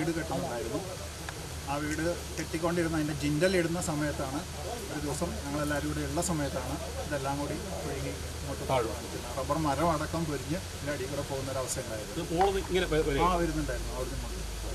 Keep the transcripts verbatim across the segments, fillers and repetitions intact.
വീട് കെട്ടുന്നുണ്ടായിരുന്നു. ആ വീട് കെട്ടിക്കൊണ്ടിരുന്ന അതിൻ്റെ ജിൻഡലിടുന്ന സമയത്താണ് ഒരു ദിവസം ഞങ്ങളെല്ലാവരും കൂടി ഉള്ള സമയത്താണ് ഇതെല്ലാം കൂടി ഒഴുകി ഇങ്ങോട്ട് റബ്ബർ മരം അടക്കം പൊരിഞ്ഞ് ഇതിൻ്റെ അടിയിൽ കൂടെ പോകുന്നൊരവസ്ഥ ഉണ്ടായിരുന്നു. ആ വരുന്നുണ്ടായിരുന്നു അവിടുന്ന്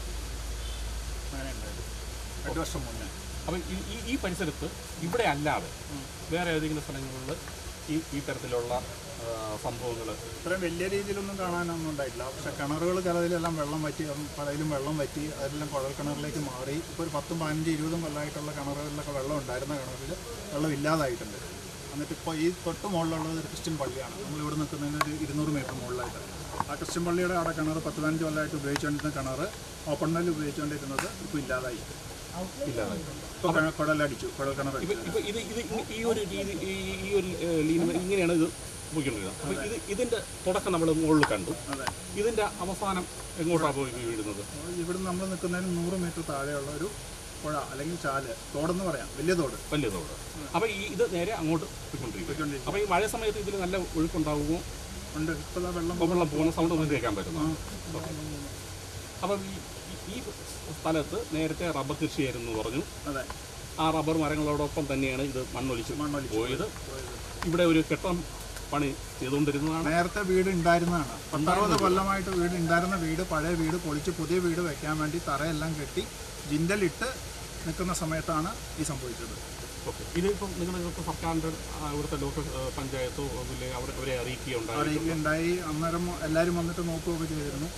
അങ്ങനെ ഉണ്ടായിരുന്നു രണ്ട് വർഷം മുന്നേ. അപ്പം ഈ ഈ പരിസരത്ത് ഇവിടെ അല്ലാതെ വേറെ ഏതെങ്കിലും സ്ഥലങ്ങളിൽ ഈ ഈ തരത്തിലുള്ള സംഭവങ്ങൾ ഇത്രയും വലിയ രീതിയിലൊന്നും കാണാനൊന്നും ഉണ്ടായിട്ടില്ല. പക്ഷേ കിണറുകൾ ചിലതിലെല്ലാം വെള്ളം വറ്റി, പലതിലും വെള്ളം വറ്റി, അതെല്ലാം കുഴൽ കിണറിലേക്ക് മാറി. ഇപ്പോൾ ഒരു പത്തും പതിനഞ്ച് ഇരുപതും കൊല്ലമായിട്ടുള്ള കിണറുകളിലൊക്കെ വെള്ളം ഉണ്ടായിരുന്ന കിണറിൽ വെള്ളം ഇല്ലാതായിട്ടുണ്ട്. എന്നിട്ട് ഇപ്പോൾ ഈ തൊട്ട് മുകളിലുള്ളത് ഒരു ക്രിസ്ത്യൻ പള്ളിയാണ്. നമ്മളിവിടെ നിൽക്കുന്നതിന് ഒരു ഇരുന്നൂറ് മീറ്റർ മുകളിലായിട്ട്. ആ ക്രിസ്ത്യൻ പള്ളിയുടെ അവിടെ കിണർ പത്ത് പതിനഞ്ച് കൊല്ലമായിട്ട് ഉപയോഗിച്ചുകൊണ്ടിരുന്ന കിണർ ഓപ്പൺ വെൽ ഉപയോഗിച്ചുകൊണ്ടിരുന്നത് ഇപ്പോൾ ഇല്ലാതായി ഇല്ലാതായി ഇപ്പോൾ കുഴലടിച്ചു, കുഴൽ കിണർ. ഇപ്പോൾ ഇത് ഇത് ഈ ഒരു രീതി ഈ ഒരു ഇങ്ങനെയാണ് ഇത് പോയിക്കൊണ്ടിരുന്നത്. അപ്പോൾ ഇത് ഇതിൻ്റെ തുടക്കം നമ്മൾ മുകളിൽ കണ്ടു. അതെ, ഇതിൻ്റെ അവസാനം എങ്ങോട്ടാണ് പോയി വീഴുന്നത്? ഇവിടുന്ന് നമ്മൾ നിൽക്കുന്നതിന് നൂറ് മീറ്റർ താഴെയുള്ള ഒരു പുഴ അല്ലെങ്കിൽ ചാല്, തോടെന്ന് പറയാം, വലിയ തോട് വലിയ തോട്. അപ്പോൾ ഈ ഇത് നേരെ അങ്ങോട്ട് പോയിക്കൊണ്ടിരിക്കും. അപ്പോൾ ഈ മഴ സമയത്ത് ഇതിൽ നല്ല ഒഴുക്കുണ്ടാവുമോ? ഉണ്ട്. ഇപ്പോൾ വെള്ളം വെള്ളം പോകുന്ന സൗണ്ട് ഒന്നും കേൾക്കാൻ പറ്റുന്നു. അപ്പം ഈ ഈ സ്ഥലത്ത് നേരത്തെ റബ്ബർ കൃഷിയായിരുന്നു പറഞ്ഞു. അതെ, ആ റബ്ബർ മരങ്ങളോടൊപ്പം തന്നെയാണ് ഇത് മണ്ണൊലിച്ച് മണ്ണൊലിച്ച് പോയത്. ഇവിടെ ഒരു കെട്ടം പണി ചെയ്തുകൊണ്ടിരുന്നതാണ്. നേരത്തെ വീട് ഉണ്ടായിരുന്നതാണ്. പത്തറുപത് കൊല്ലമായിട്ട് വീട് ഉണ്ടായിരുന്ന വീട്, പഴയ വീട് പൊളിച്ച് പുതിയ വീട് വെക്കാൻ വേണ്ടി തറയെല്ലാം കെട്ടി ജിൻഡലിട്ട് നിൽക്കുന്ന സമയത്താണ് ഈ സംഭവിച്ചത്. ഓക്കെ, ഇതിപ്പം നിങ്ങൾ സർക്കാരിൻ്റെ ഇവിടുത്തെ ലോക്കൽ പഞ്ചായത്തോ അവരെ അവരെ അറിയിക്കുകയുണ്ടായി അറിയിക്കുകയുണ്ടായി അന്നേരം എല്ലാവരും വന്നിട്ട് നോക്കുകയൊക്കെ ചെയ്തിരുന്നു.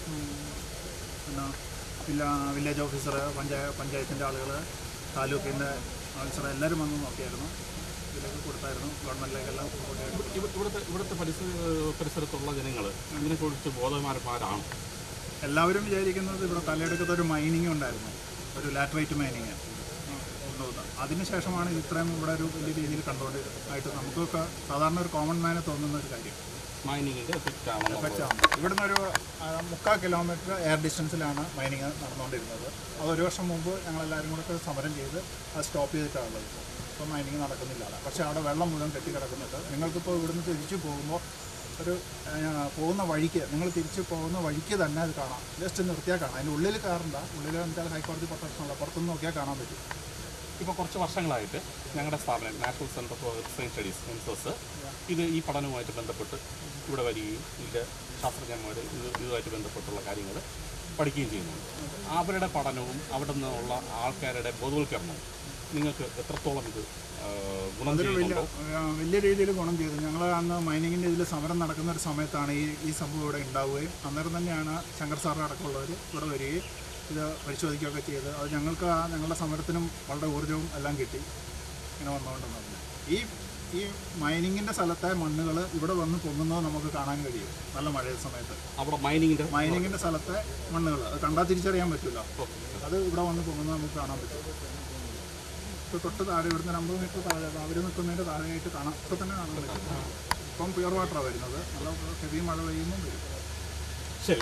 പിന്നെ വില്ല വില്ലേജ് ഓഫീസർ, പഞ്ചായത്ത് പഞ്ചായത്തിൻ്റെ ആളുകൾ, താലൂക്കിൻ്റെ ഓഫീസർ എല്ലാവരും വന്ന് നോക്കിയായിരുന്നു. ഇതിലേക്ക് കൊടുത്തായിരുന്നു ഗവൺമെൻറ്റിലേക്കെല്ലാം. ഇവിടുത്തെ ഇവിടുത്തെ പരിസര പരിസരത്തുള്ള ജനങ്ങൾ ഇതിനെക്കുറിച്ച് ബോധവാന്മാരാണ്. എല്ലാവരും വിചാരിക്കുന്നത് ഇവിടെ തലയെടുക്കത്തെ ഒരു മൈനിങ് ഉണ്ടായിരുന്നു, ഒരു ലാറ്ററൈറ്റ് മൈനിങ് കൊണ്ടുപോകുന്നത്. അതിനുശേഷമാണ് ഇത്രയും ഇവിടെ ഒരു വലിയ രീതിയിൽ കണ്ടുകൊണ്ട് ആയിട്ട് നമുക്കൊക്കെ സാധാരണ ഒരു കോമൺ മാനെ തോന്നുന്ന ഒരു കാര്യം മൈനിങ്ങിൻ്റെ എഫക്റ്റ് ആണ്. എഫക്റ്റ് ആണ്. ഇവിടുന്ന് ഒരു മുക്കാൽ കിലോമീറ്റർ എയർ ഡിസ്റ്റൻസിലാണ് മൈനിങ് നടന്നുകൊണ്ടിരുന്നത്. അത് ഒരു വർഷം മുമ്പ് ഞങ്ങളെല്ലാവരും കൂടെ സമരം ചെയ്ത് അത് സ്റ്റോപ്പ് ചെയ്തിട്ടാണുള്ളത്. ഇപ്പോൾ മൈനിങ് നടക്കുന്നില്ല. പക്ഷേ അവിടെ വെള്ളം മുഴുവൻ കെട്ടിക്കിടക്കുന്നുണ്ട്. നിങ്ങൾക്കിപ്പോൾ ഇവിടുന്ന് തിരിച്ചു പോകുമ്പോൾ ഒരു പോകുന്ന വഴിക്ക്, നിങ്ങൾ തിരിച്ച് പോകുന്ന വഴിക്ക് തന്നെ അത് കാണാം. ജസ്റ്റ് നിർത്തിയാൽ കാണാം. അതിൻ്റെ ഉള്ളിൽ കയറണ്ട. ഉള്ളിൽ എന്തായാലും ഹൈക്കോടതി പ്രൊട്ടക്ഷനുള്ള പുറത്തുനിന്ന് നോക്കിയാൽ കാണാൻ പറ്റും. ഇപ്പോൾ കുറച്ച് വർഷങ്ങളായിട്ട് ഞങ്ങളുടെ സ്ഥാപനം national centre for excise studies NCESS ഇത് ഈ പഠനവുമായിട്ട് ബന്ധപ്പെട്ട് ഇവിടെ വരികയും ഇതിൻ്റെ ശാസ്ത്രജ്ഞന്മാർ ഇത് ഇതുമായിട്ട് ബന്ധപ്പെട്ടുള്ള കാര്യങ്ങൾ പഠിക്കുകയും ചെയ്യുന്നുണ്ട്. അവരുടെ പഠനവും അവിടെ നിന്നുള്ള ആൾക്കാരുടെ ബോധവൽക്കരണവും നിങ്ങൾക്ക് എത്രത്തോളം ഇത് ഗുണം ചെയ്യുന്നുണ്ടോ? വലിയ രീതിയിൽ ഗുണം ചെയ്തു. ഞങ്ങൾ അന്ന് മൈനിങ്ങിൻ്റെ ഇതിൽ സമരം നടക്കുന്ന ഒരു സമയത്താണ് ഈ ഈ സംഭവം ഇവിടെ ഉണ്ടാവുകയും അന്നേരം തന്നെയാണ് ശങ്കർ സാറിൻ്റെ അടക്കമുള്ളവർ ഇവിടെ വരികയും ഇത് പരിശോധിക്കുകയൊക്കെ ചെയ്ത് അത് ഞങ്ങൾക്ക് ആ ഞങ്ങളുടെ സമരത്തിനും വളരെ ഊർജ്ജവും എല്ലാം കിട്ടി. ഇങ്ങനെ വന്നുകൊണ്ടെന്നു ഈ ഈ മൈനിങ്ങിൻ്റെ സ്ഥലത്തെ മണ്ണുകൾ ഇവിടെ വന്ന് പൊങ്ങുന്നത് നമുക്ക് കാണാൻ കഴിയും. നല്ല മഴ സമയത്ത് അവിടെ മൈനിങ്ങിൻ്റെ മൈനിങ്ങിൻ്റെ സ്ഥലത്തെ മണ്ണുകൾ അത് കണ്ടാൽ തിരിച്ചറിയാൻ പറ്റില്ല. അത് ഇവിടെ വന്ന് പൊങ്ങുന്നത് നമുക്ക് കാണാൻ പറ്റും. ഇപ്പോൾ തൊട്ട് താഴെ ഇവിടുന്ന് അമ്പത് മീറ്റർ താഴെ അവർ നിൽക്കുന്നതിൻ്റെ താഴെയായിട്ട് കാണാം. ഇപ്പോൾ തന്നെ കാണാൻ പറ്റും. ഇപ്പം പ്യുവർ വാട്ടറാണ് വരുന്നത്. നല്ല ഹെവി മഴ പെയ്യുമ്പം വരും. ശരി,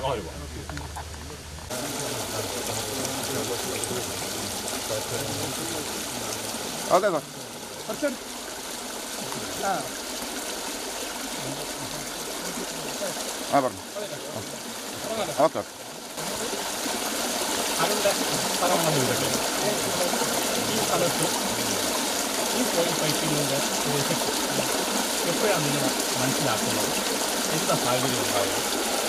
ഓക്കെ സാർ. ആ പറഞ്ഞു. ഓക്കെ. അതിൻ്റെ സ്ഥലമാണ് ഇവിടെയൊക്കെ. ഈ സ്ഥലത്ത് ഈ സോയിൽ പൈപ്പിങ്ങിൻ്റെ ഒരു എഫക്റ്റ് എപ്പോഴാണ് നിങ്ങൾ മനസ്സിലാക്കുന്നത്? എന്താ സാഹചര്യം ഉണ്ടായത്?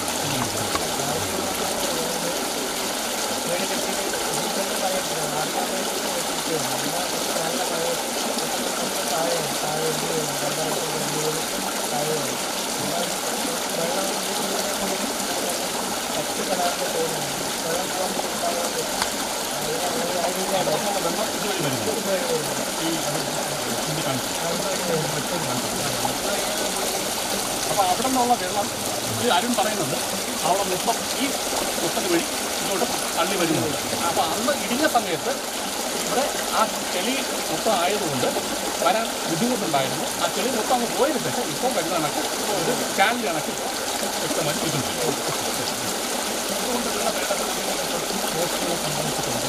അപ്പോൾ അവിടെ നിന്നുള്ള വെള്ളം ഇത് അരുൺ പറയുന്നത് അവിടെ മൊത്തം ഈ മൊത്തം വഴി ഇങ്ങോട്ട് തള്ളി വരുന്നുണ്ട്. അപ്പോൾ അന്ന് ഇടിഞ്ഞ സമയത്ത് ഇവിടെ ആ ചെളി മൊത്തം ആയതുകൊണ്ട് വരാൻ ബുദ്ധിമുട്ടുണ്ടായിരുന്നു. ആ ചെളി മൊത്തം അങ്ങ് പോയതിന് ശേഷം ഇപ്പം വരുന്ന കണക്ക് ഒരു ചാനൽ കണക്ക് വ്യക്തമായി ഇതുണ്ട്. അതുകൊണ്ട് ഉള്ള വെള്ളത്തിൽ ദോഷങ്ങൾ സംഭവിച്ചിട്ടുണ്ട്.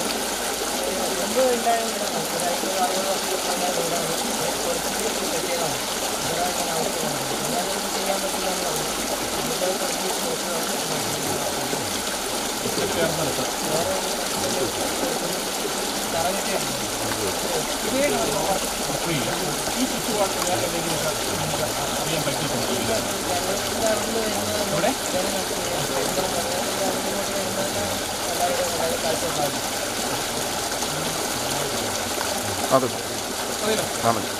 ചേർന്നെടുത്ത് ഈ ചുറ്റുപാട് വേറെ എന്തെങ്കിലും അറിയാൻ പറ്റിയിട്ടുണ്ടോ? ഇവിടെ അതെ ആ മതി.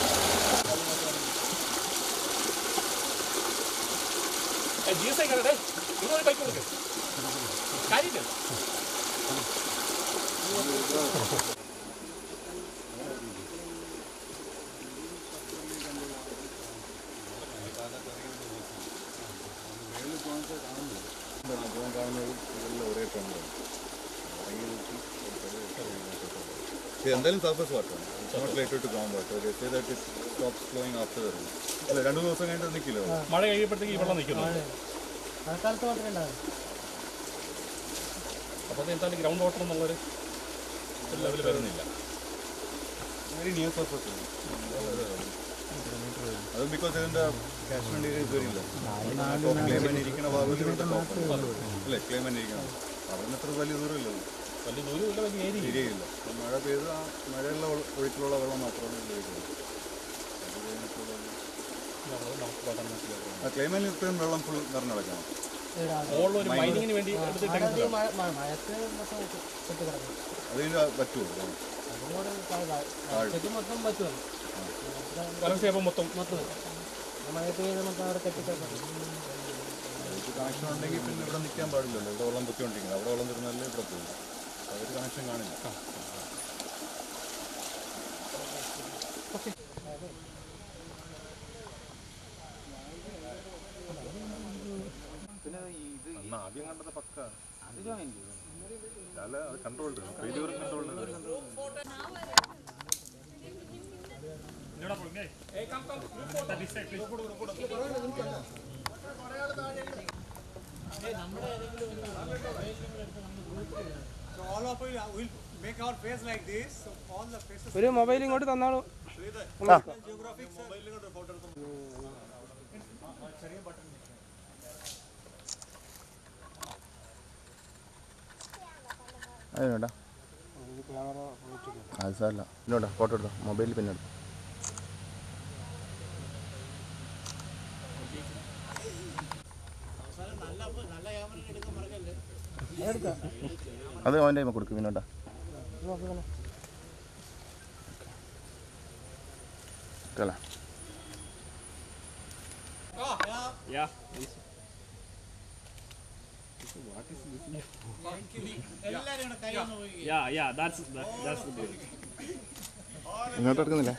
ജി എസ് ഐ കണ്ടേ ഇന്നൊരു ബൈക്ക് കൊടുക്കും കാര്യമില്ല. എന്തായാലും surface water not related to ground water. They say that it stops flowing after the rain. അല്ല രണ്ട് മൂന്ന് ദിവസം കഴിഞ്ഞിട്ട് നിൽക്കില്ല. മഴ കഴിയുമ്പോഴത്തേക്ക് ഈ വെള്ളം നിൽക്കുന്നു. മഴക്കാലത്ത് മാത്രമേ ഉണ്ടാവും. അപ്പോൾ എന്തായാലും ഗ്രൗണ്ട് വാട്ടർ എന്നുള്ളൊരു ലെവൽ വരുന്നില്ല. Very near surface. അത് ബിക്കോസ് ഇതിൻ്റെ കാച്ച്മെന്റ് ഏരിയ വരില്ല. ക്ലെയിമൻ ഇരിക്കുന്ന ഭാഗത്തിലോട്ട് അല്ലേ ക്ലെയിമൻ ഇരിക്കണം. അവിടെ അത്ര വലിയ ദൂരമില്ല. വലിയ ദൂരമില്ല, വലിയ ഏരിയ ഏരിയയില്ല. മഴ പെയ്ത് ആ മഴയുള്ള ഒഴുക്കിലുള്ള വെള്ളം മാത്രമാണ് ഉപയോഗിക്കുന്നത്. ആ ക്ലെയിമിൽ ഇത്രയും വെള്ളം ഫുൾ നിറഞ്ഞടക്കണം. മൈനിങ്ങിന് വേണ്ടി മഴത്ത് മൊത്തം കെട്ടി കിടക്കും. അതിന് പറ്റുമോ? അതുകൂടെ മൊത്തം പറ്റുമല്ലോ. വലസേപ്പം മൊത്തം മൊത്തം മഴ പെയ്യുന്ന മൊത്തം അവിടെ കെട്ടിക്കിടക്കും. കണക്ഷൻ ഉണ്ടെങ്കിൽ പിന്നെ ഇവിടെ നിൽക്കാൻ പാടില്ലല്ലോ. ഇവിടെ വെള്ളം പൊത്തിക്കൊണ്ടിരിക്കുന്നത്. അവിടെ വെള്ളം തരുന്നതല്ലേ ഇവിടെ പോകും. അവർ കണക്ഷൻ കാണില്ല. പിന്നെ ആദ്യം കണ്ടത് പക്ക അത് ജോയിൻ അല്ല അത് കൺട്രോൾഡ് ഫെയിലിയറും കൺട്രോൾഡ്. ഒരു മൊബൈൽ ഇങ്ങോട്ട് തന്നാളൂ. അതിനോട്ടാ അത് സാരല്ല. ഇന്നോട്ടാ ഫോട്ടോ എടുത്തോ മൊബൈലിൽ പിന്നെ എടുത്തോ. അത് അവൻ്റെ കൈമ കൊടുക്കും പിന്നോട്ടാ. കേള ഇങ്ങോട്ട് എടുക്കുന്നില്ല.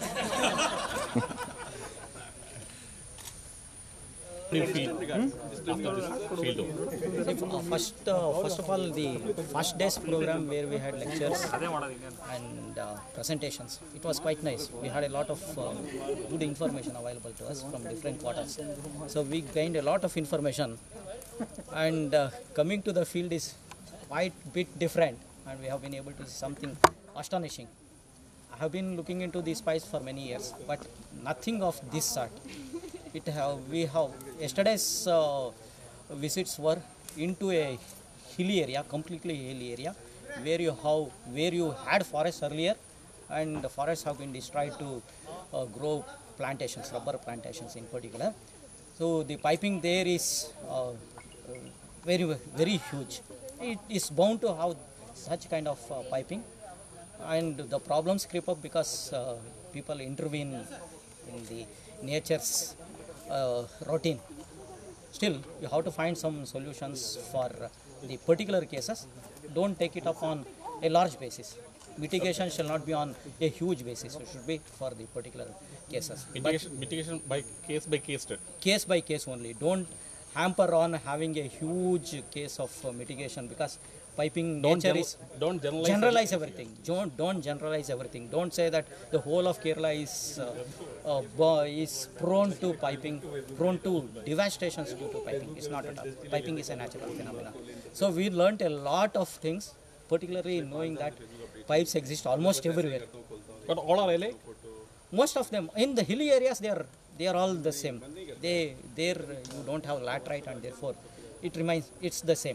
First, uh, first of all, the first day's program where we had lectures and uh, presentations, it was quite nice. We had a lot of uh, good information available to us from different quarters. So we gained a lot of information, and uh, coming to the field is quite bit different, and we have been able to see something astonishing. I have been looking into this spice for many years, but nothing of this sort. It have we have yesterday's uh, visits were into a hilly area, completely hilly area, where you have where you had forests earlier, and the forests have been destroyed to uh, grow plantations, rubber plantations in particular. So the piping there is uh, very very huge. It is bound to have such kind of uh, piping, and the problems creep up because uh, people intervene in the nature's uh, routine. Still, you have to find some solutions for the particular cases. Don't take it up on a large basis. Mitigation shall not be on a huge basis. It should be for the particular cases. mitigation, mitigation by case by case. Case by case only. Don't hamper on having a huge case of uh, mitigation, because piping Don't nature gen- is don't generalize, generalize everything. Don't don't generalize everything. Don't say that the whole of Kerala is uh, uh, bo- is prone to piping, prone to devastations due to piping. It's not at all. Piping is a natural phenomenon. So we learnt a lot of things, particularly knowing that pipes exist almost everywhere. But all are L A? Most of them in the hilly areas, they are they are all the same. They there you don't have laterite, and therefore it remains it's the same.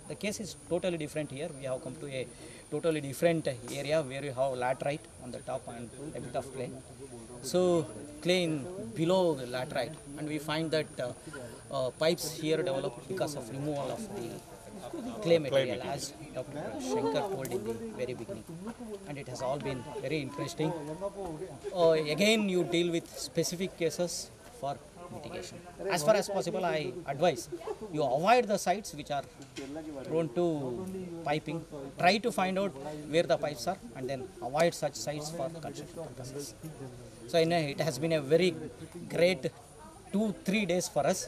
The case is totally different here. We have come to a totally different area where you have laterite on the top and a bit of clay. So clay in below the laterite, and we find that uh, uh, pipes here developed because of removal of the clay material, as Doctor Shankar told in the very beginning, and it has all been very interesting. Uh, again, you deal with specific cases for mitigation. As far as possible, I advise you avoid the sites which are prone to piping. Try to find out where the pipes are and then avoid such sites for construction purposes. So you know, it has been a very great two, three days for us,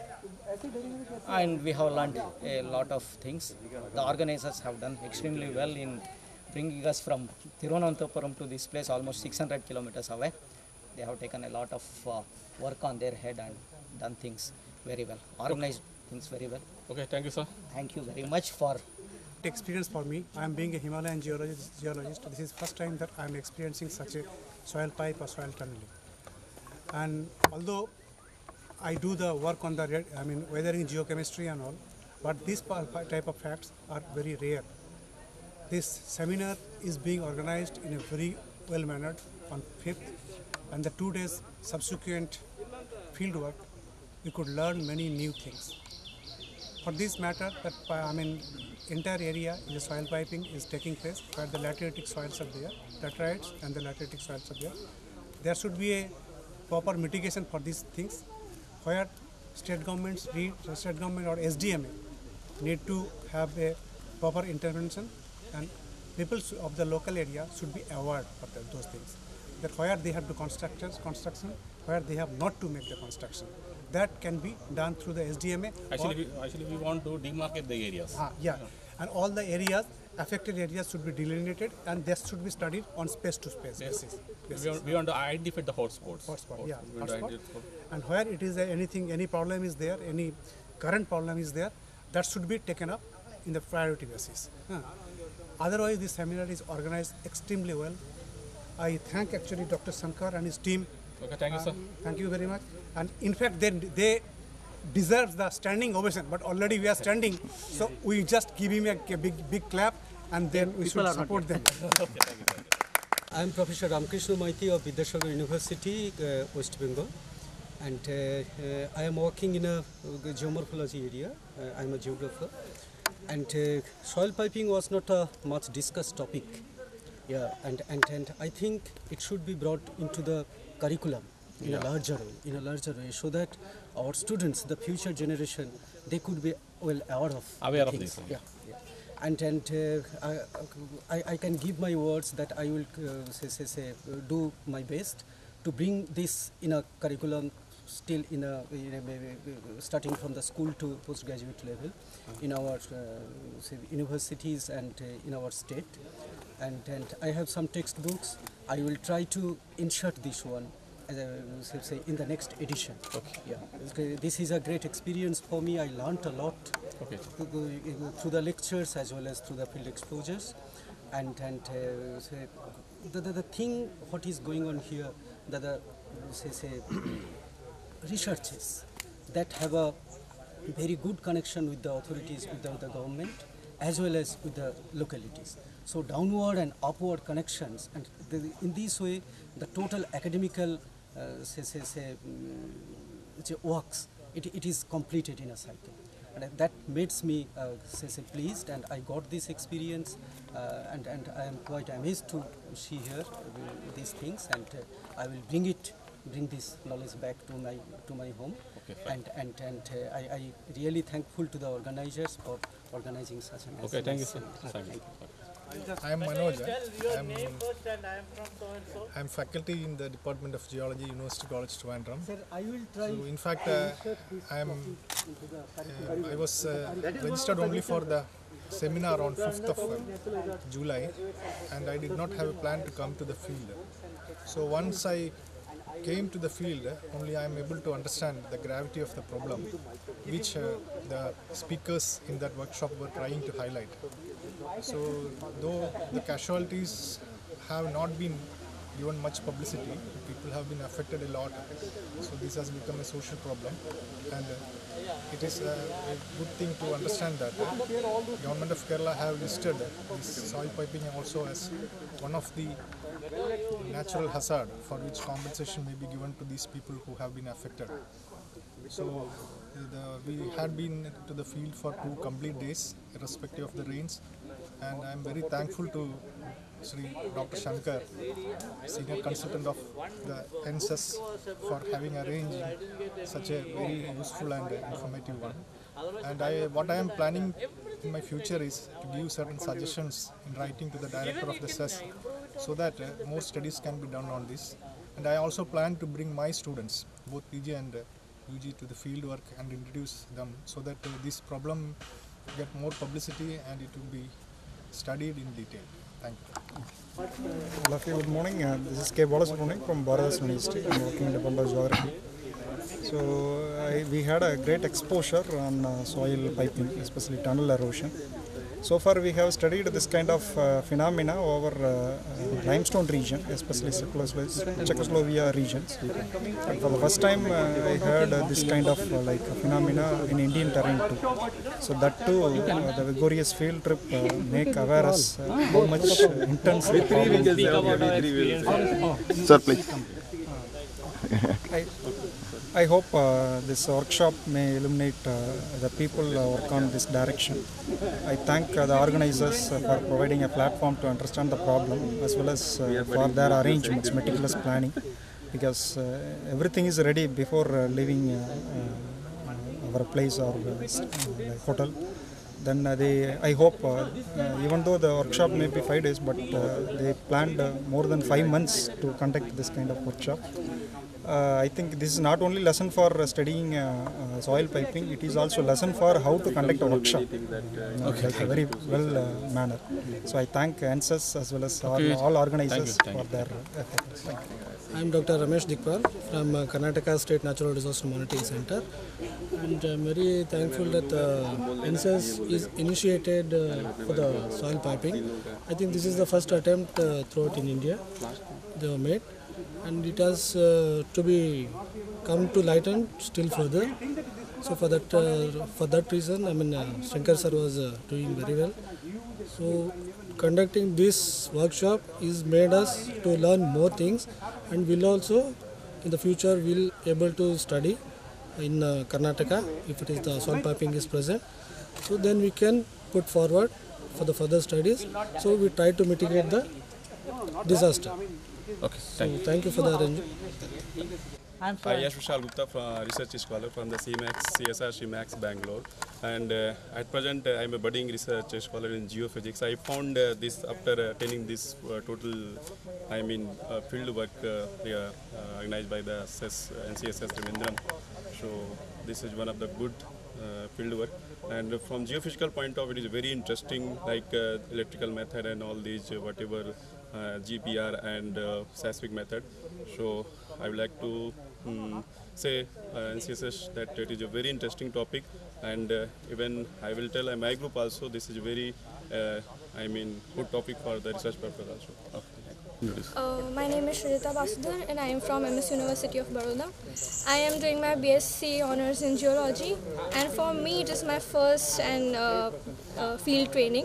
and we have learned a lot of things. The organizers have done extremely well in bringing us from Thiruvananthapuram to this place, almost six hundred kilometers away. They have taken a lot of uh, work on their head and done things very well, organized things very well. Okay, thank you, sir. Thank you very much for experience for me. I am being a Himalayan geologist, geologist. This is first time that I am experiencing such a soil pipe or soil tunneling. And although I do the work on the, red, I mean, weathering geochemistry and all, but these type of facts are very rare. This seminar is being organized in a very well mannered on fifth, and the two days subsequent field work, we could learn many new things. For this matter, that I mean, entire area in the soil piping is taking place where the lateritic soils are there, laterites and the lateritic soils are there. There should be a proper mitigation for these things, where state governments need, state government or S D M A need to have a proper intervention, and people of the local area should be aware of the, those things. That where they have to construct construction, where they have not to make the construction. That can be done through the S D M A. Actually, we, actually we want to demarcate the areas. Ah, yeah, and all the areas, affected areas should be delineated, and this should be studied on space to space basis. We want, we want to identify the hotspots. Hotspot, yeah, We want to hotspot. identify- And where it is a, anything, any problem is there, any current problem is there, that should be taken up in the priority basis. Huh. Otherwise, this seminar is organized extremely well. I thank actually Doctor Shankar and his team. Okay, thank you, sir. Thank you very much. And in fact, they, they deserve the standing ovation, but already we are standing, so we just give him a, a big, big clap, and then we should support them. I am Professor Ramkrishna Maiti of Vidyasagar University, uh, West Bengal, and uh, uh, I am working in a uh, geomorphology area. Uh, I am a geographer, and uh, soil piping was not a much discussed topic. Yeah, and, and, and I think it should be brought into the curriculum in yeah. a larger way, in a larger way, so that our students, the future generation, they could be well aware of aware of things. this. Yeah, yeah. And and uh, I, I I can give my words that I will uh, say, say say do my best to bring this in a curriculum, still in a, in a starting from the school to postgraduate level, in our uh, say universities and uh, in our state. And, and I have some textbooks. I will try to insert this one as a, say, in the next edition. Okay. Yeah. This is a great experience for me. I learned a lot okay. through the lectures as well as through the field exposures. And, and uh, say, the, the, the thing what is going on here, the, the say, say, researches that have a very good connection with the authorities, with the, the government, as well as with the localities. So downward and upward connections, and the, in this way, the total academical uh, say, say, say, um, works, it, it is completed in a cycle. And that makes me uh, say, say, pleased, and I got this experience, uh, and, and I am quite amazed to see here uh, these things, and uh, I will bring it, bring this knowledge back to my to my home. Okay, and and, and uh, I, I really thankful to the organizers for organizing such an Okay, thank you, sir. Thank you. I am Manoj. I am, I am faculty in the Department of Geology, University College Trivandrum. Sir, I will try. So in fact, uh, I am. Uh, I was uh, registered only for the seminar on fifth of uh, July, and I did not have a plan to come to the field. So once I came to the field, only I am able to understand the gravity of the problem, which uh, the speakers in that workshop were trying to highlight. So though the casualties have not been given much publicity. People have been affected a lot, so this has become a social problem, and uh, it is uh, a good thing to understand that uh, Government of Kerala have listed this soil piping also as one of the natural hazard for which compensation may be given to these people who have been affected. So the, we had been to the field for two complete days, irrespective of the rains, and I am very thankful to Sri Doctor Shankar, Senior Consultant of the N C E S S, for having arranged such a very useful and informative one. And I, what I am planning in my future is to give certain suggestions in writing to the Director of the S E S so that uh, more studies can be done on this. And I also plan to bring my students, both P G and uh, U G, to the field work and introduce them so that uh, this problem get more publicity and it will be studied in detail. Thank you. All of you, good morning. Uh, this is K. Balasubramanian from Bharat University. I am working in the Department of Geography. So I, we had a great exposure on uh, soil piping, especially tunnel erosion. So far we have studied this kind of uh, phenomena over uh, uh, limestone region, especially Czechoslovakia regions. And for the first time uh, I heard uh, this kind of uh, like uh, phenomena in Indian terrain too. So that too, uh, the vigorous field trip uh, make aware us uh, how much uh, intense the problem is. Sir, please. I, I hope uh, this workshop may illuminate uh, the people uh, work on this direction. I thank uh, the organizers uh, for providing a platform to understand the problem as well as uh, for their arrangements, meticulous planning, because uh, everything is ready before uh, leaving uh, uh, our place or uh, hotel. Then uh, they, I hope, uh, uh, even though the workshop may be five days, but uh, they planned uh, more than five months to conduct this kind of workshop. Uh, I think this is not only lesson for uh, studying uh, uh, soil piping, it is also lesson for how to conduct a workshop in okay. like a very well uh, manner. So I thank N C E S S as well as okay. all, all organizers Thank you. Thank for their efforts. Thank you. I am Doctor Ramesh Dikpal from uh, Karnataka State Natural Disaster Monitoring Center, and I am very thankful that uh, N C E S S is initiated uh, for the soil piping. I think this is the first attempt uh, throughout in India they have made, and it has uh, to be come to lighten still further. So for that uh, for that reason, I mean uh, Shankar sir was uh, doing very well. So conducting this workshop is made us to learn more things, and will also in the future will able to study in uh, Karnataka if it is the soil piping is present. So then we can put forward for the further studies. So we try to mitigate the disaster. Okay, thank so you. Thank you for the arrangement. I'm uh, Yash Vishal Gupta, from uh, research scholar from the C MAX, C S R C MAX Bangalore, and uh, at present uh, I'm a budding research scholar in geophysics. I found uh, this after attending this uh, total, I mean, uh, field work uh, yeah, uh, organized by the S E S, N C E S S Trivandrum. So this is one of the good uh, field work. And from geophysical point of view, it is very interesting, like uh, electrical method and all these, uh, whatever uh, G P R and uh, seismic method. So I would like to um, say uh, N C E S S that it is a very interesting topic, and uh, even I will tell uh, my group also this is a very, uh, I mean, good topic for the research purpose also. Okay. Uh, my name is Shrita Basudhar and I am from M S University of Baroda. I am doing my B S c Honours in Geology, and for me it is my first and uh, uh, field training.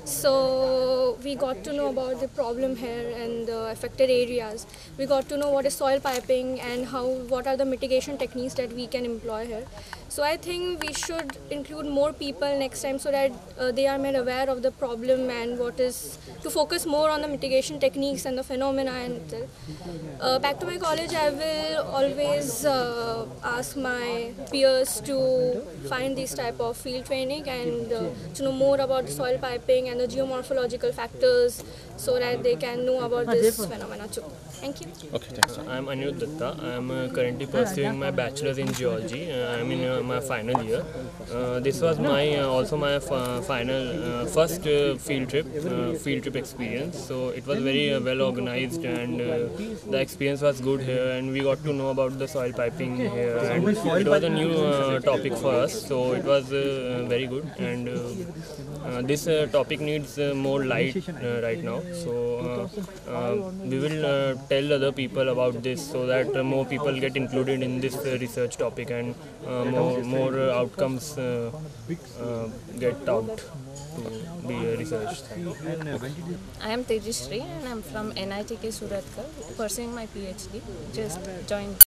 So we got to know about the problem here and the affected areas. We got to know what is soil piping and how what are the mitigation techniques that we can employ here. So I think we should include more people next time so that uh, they are made aware of the problem and what is to focus more on the mitigation techniques and the phenomena. And uh, back to my college, I will always uh, ask my peers to find this type of field training and uh, to know more about the soil piping and the geomorphological factors so that they can know about this phenomena too. Thank you. Okay, thanks. I am Anirudh Datta. I am uh, currently pursuing my bachelor's in geology. Uh, I am in uh, my final year. Uh, this was my uh, also my f final uh, first uh, field trip, uh, field trip experience. So it was very uh, well organized, and uh, the experience was good here. And we got to know about the soil piping here, and it was a new uh, topic for us. So it was uh, very good, and uh, uh, this uh, topic needs uh, more light uh, right now. So uh, uh, we will uh, tell other people about this so that uh, more people get included in this uh, research topic and uh, more more uh, outcomes uh, uh, get out to be uh, researched. I am Tejashree and I am from N I T K Suratkar, pursuing my PhD. Just joined